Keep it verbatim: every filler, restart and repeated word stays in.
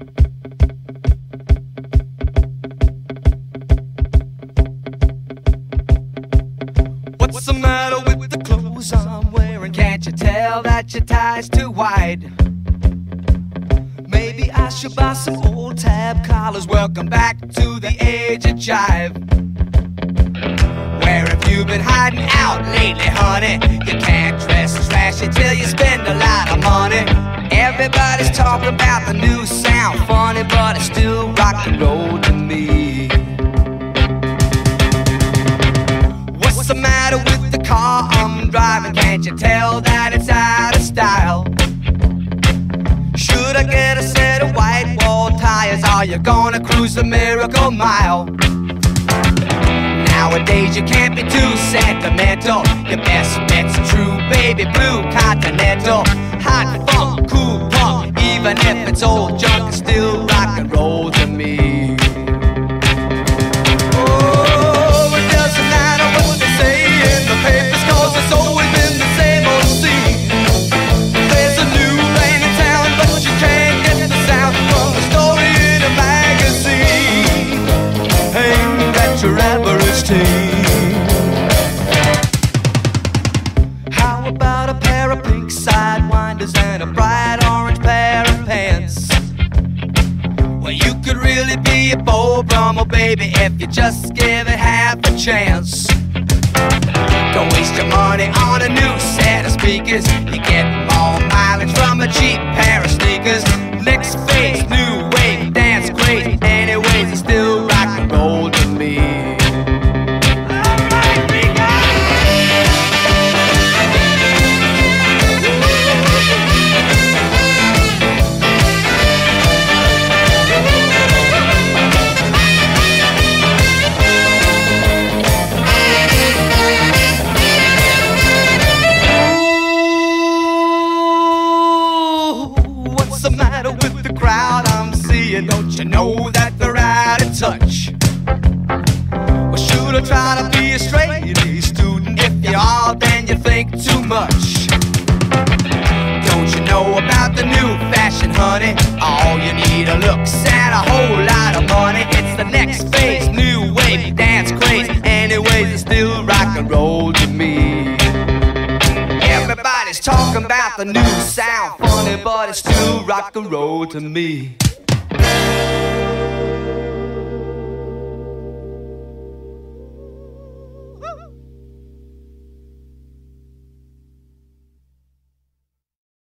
What's the matter with the clothes I'm wearing? Can't you tell that your tie's too wide? Maybe I should buy some old tab collars. Welcome back to the age of jive. Where have you been hiding out lately, honey? You can't dress trashy till you spend a lot of money. Everybody's talking about the new sound, funny, but it's still rock and roll to me. What's the matter with the car I'm driving? Can't you tell that it's out of style? Should I get a set of white wall tires? Are you gonna cruise the Miracle Mile? Nowadays you can't be too sentimental. Your best bet's a true baby blue Continental. Hot funk, cool punk, even if it's old junk, it's still rock and roll to me. Oh, it doesn't matter what they say in the papers, 'cause it's always been the same old scene. There's a new lane in town, but you can't get the sound from the story in a magazine. Ain't that your average teen? How about a pair of pink sidewinders and a bright orange pair of pants? Well, you could really be a Beau Brummel, baby, if you just give it half a chance. Don't waste your money on a new set of speakers. You get more mileage from a cheap pair of sneakers. Next phase, new wave, dance crazy. Anyways, it's still rock and roll to me. What's the matter with the crowd I'm seeing? Don't you know that they're out of touch? Well, should I try to be a straight A student? If you are, then you think too much. Don't you know about the new fashion, honey? All you need are looks and a whole lot of money. It's the next phase, new wave, dance craze. Anyways, it's still rock and roll to me. Everybody's talking about the new sound, funny, but it's still rock and roll to me.